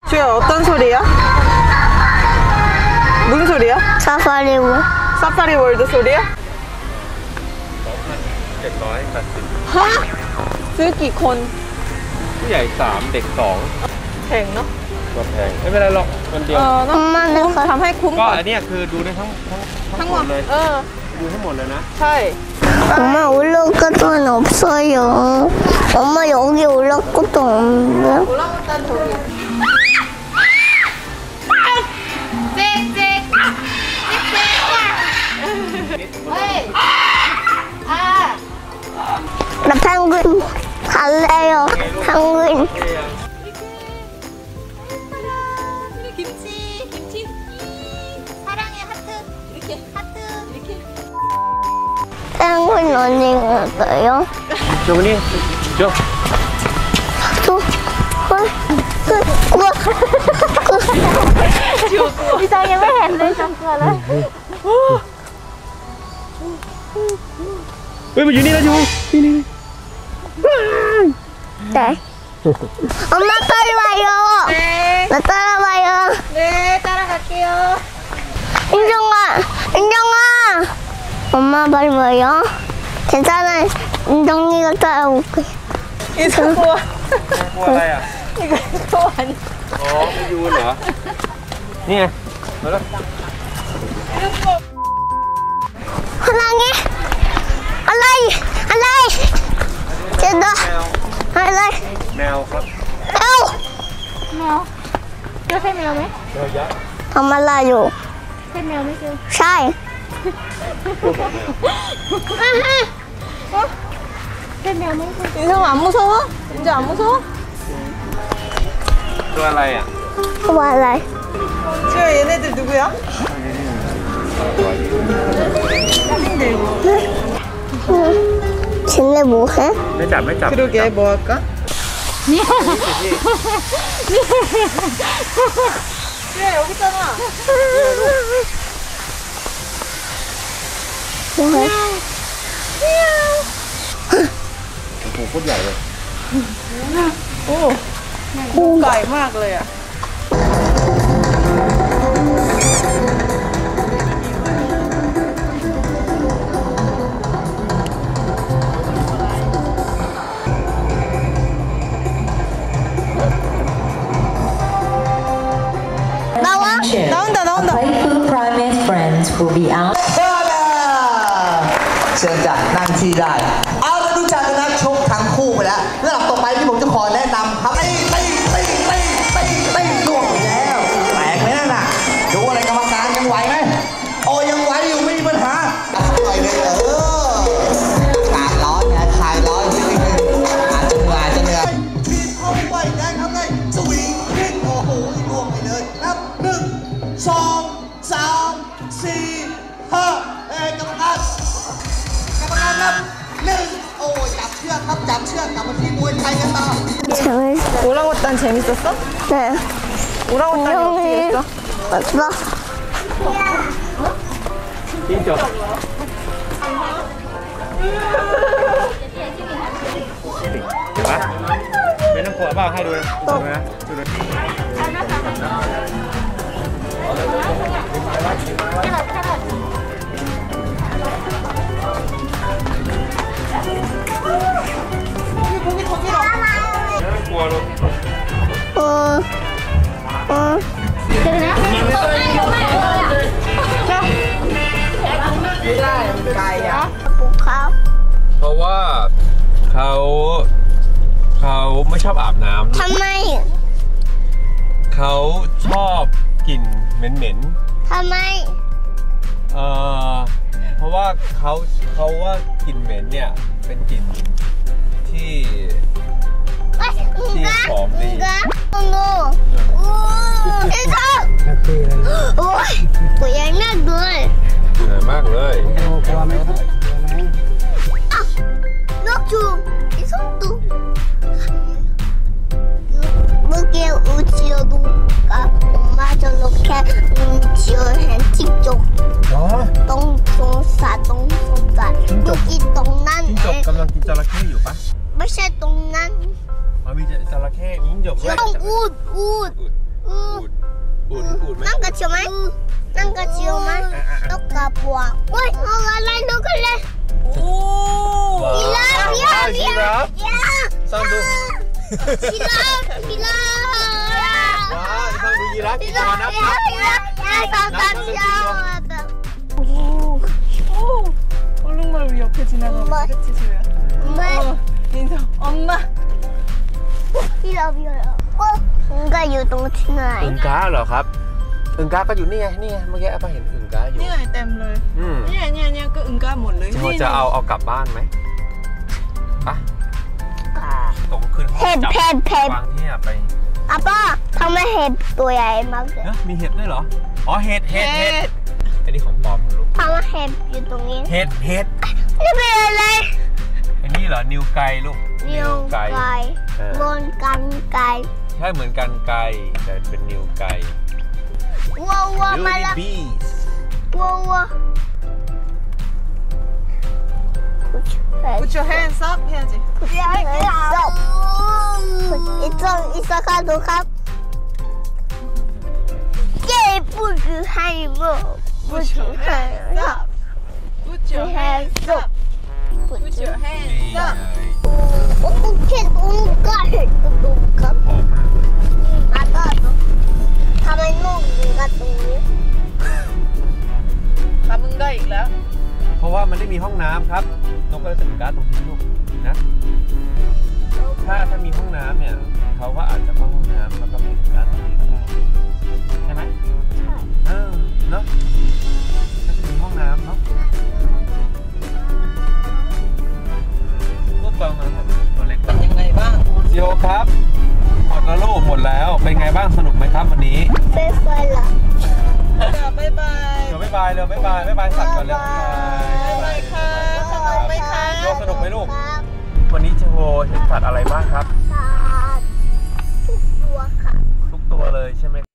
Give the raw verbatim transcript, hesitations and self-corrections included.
주야 어떤 소리야? 무슨 소리야? 사파리 월. 사파리 월드 소리야? เจ็ดร้อยแปดสิบฮะซื้อกี่คนผู้ใหญ่สามเด็กสองแพงเนาะก็แพงไม่เป็นไรหรอกคนเดียวเออเนาะ 엄마는 ทำให้คุ้มก็ก่อนอันนี้คือดูได้ทั้งทั้งทั้ทั้งงหหมมดดเลยเออดูทั้งหมดเลยนะใช่ 엄마 올라갈 건 없어요. 엄마 여기 올라갈 것도 없는데. 올라갔단 저기 나 펭귄 갈래요. 펭귄. 김치, 김치, 사랑의 하트, 이렇게 하트, 이렇게. 펭귄 어디 갔어요? 저분이 저 저, 헐, 그, 우와, 그. 이상해, 왜 했네, 잠깐만. เฮ้ยมาอยู่นี่แล้วจูนี่นี่ 네. 엄마 따라와요. 네, 나 따라와요. 네 따라갈게요. 인정아, 인정아. 엄마 빨리 와요. 괜찮아. 인정이가 따라올게. 이거 뭐 กลัวอะไรอ่ะ 이거 이거 아니 อ๋อไปยูนเหรอนี่ไงมาแล้ว 사랑해. 알라이, 알라이. 제다. 알라이. แมวครับ 아우. แมวเจอใช่แมวไหมแมวยักษ์ 엄마라요. ใช่แมวไม่เจอ 샤이. ใช่แมวไม่เจอ 인성 안 무서워? 이제 안 무서워? ตัวอะไรอ่ะ 알라이. 지효 얘네들 누구야? 쟤네 뭐해? ไม่จับไม่จับ 그러게 뭐 할까? 지효 여기 있잖아. 뭐해? โอ้โหโคตรใหญ่เลย 오,ไก่มากเลยอ่ะ 나와? 나온다 나온다. Playful primate friends will be out. เชิญจ้ะนั่งที่ได้เอาละดูจากนักชกทั้งคู่ไปแล้วระดับต่อไปที่ผมจะขอแนะนำครับตีตีตีตีตีตีล่วงไปแล้วแตกไหมนั่นน่ะดูอะไรกรรมการยังไหวไหมโอ้ยังไหวอยู่ไม่มีปัญหาต่อยเลยเออการร้อนไงคลายร้อนนิดนึงอาจจะเหนื่อยอาจจะเหนื่อยทีมเข้าไปแดงครับเลยสวิงขึ้นโอ้โหล่วงไปเลยนับหนึ่งสองสามสี่ห้าเอ้กรรมการกรรมการนับหนึ่งโอ้ยจับเชือกครับจับเชือกกลับมาที่มวยไทยกันต่อ 재밌어. 오랑우탄 재밌었어? 네. 오랑우탄이 어떻게 했어? 맞어. ที่จบเห็นปะเป็นน้ำขวดบ้างให้ดูนะดูนะดูนะกลัวเลย 어, 어. เจอนะไม่ได้ไม่ได้มันไกลอ่ะ 복합. เพราะว่าเขาเขาไม่ชอบอาบน้ำทำไมเขาชอบกลิ่นเหม็นทำไมๆเอ่อเพราะว่าเขาเขาว่ากลิ่นเหม็นเนี่ยเป็นกลิ่นที่ที่หอมดี 이거? 너. 오, 이거. 오이, 고양이 들. เหนื่อยมากเลย 녹주, 이 손도. 무게 우지어도 가 엄마 저렇게 눈치어 해 직접. 똥똥사 똥똥사. 여기 똥난 จิ้งจกกำลังกินจระเข้อยู่ปะไม่ใช่ตรงนั้นอ๋อมีจระเข้มีจิ้งจกด้วยต้องอูดอูดออูดอูดไหมนั่งกระเชียวไหมนั่งกระเชียวไหมนกกระปวกเฮ้ยเอาอะไรดูกันเลยโอ้พีราฟพีราฟพีราฟซ่อนดูพีราฟพีราฟว้าวซ่อนดูยีราฟพีกี่ราตัวฟนับพีนัราบฟพีราฟพีราฟพีราฟพีราฟ 오 얼룩말 우리 옆에 지나가고 엄마. 그렇지 지우야 엄마. 어, 인성 엄마 พีราฟพีราฟก็มันก็อยู่ตรงที่ไหนอึ่งกาเหรอครับอึ่งกาก็อยู่นี่ไงนี่ไงเมื่อกี้ป้าเห็นอึ่งกาอยู่นี่ไงเต็มเลยอืมเนี่ยเนี่ยเนี่ยก็อึ่งก้าหมดเลยเราจะเอาเอากลับบ้านไหมปะตกคืนเห็ดจับเห็ดเห็ดวางที่อะไปอ่ะป้าทำไมเห็ดตัวใหญ่มากเลยเอ๊ะมีเห็ดด้วยเหรออ๋อเห็ดเห็เห็ดเห็ดดอันนี้ของปลอมลูกทำไมเห็ดอยู่ตรงนี้เห็ดเห็ดนี่เป็นอะไรอันนี้เหรอนิวไก่ลูกนิ้วไก่เออบนกันไก่ใช่เหมือนกันไก่แต่เป็นนิวไก่วัววัวมา Beauty แล้ว bees วัววัว Put your hands up 해야지 เดี๋ยวเดี๋ยวอีจงอีสักการดูครับเย่不许喊我不许喊我 Put your hands up Put your นี่ hands ไง up 我不见东干的东干หอมมากอาก็ทำไมนุ่มถึงกับตรงนี้ทำมึงได้อีกแล้วเพราะว่ามันไม่มีห้องน้ำครับนกก็เลยจัดการตรงนี้ลูกนะถ้าถ้ามีห้องน้ำเนี่ยเขาก็อาจจะเข้าห้องน้ำแล้วก็มีการตรงนี้ก็ได้ใช่ไหมเออเนาะถ้าจะมีห้องน้ำเนาะลูกเบามาครับตัวเล็กเป็นยังไงบ้างจิโอครับหมดแล้วลูกหมดแล้วเป็นไงบ้างสนุกไหมครับวันนี้เฟ้ยเฟ้ยละบ๊ายบายเดี๋ยวบ๊ายบายเร็วบ๊ายบายบ๊ายบายสัตว์ก่อนเร็วบ๊ายบายค่ะสนุกไหมคะโยสนุกไหมลูกวันนี้จิโอเห็นสัตว์อะไรบ้างครับสัตว์ทุกตัวค่ะทุกตัวเลยใช่ไหม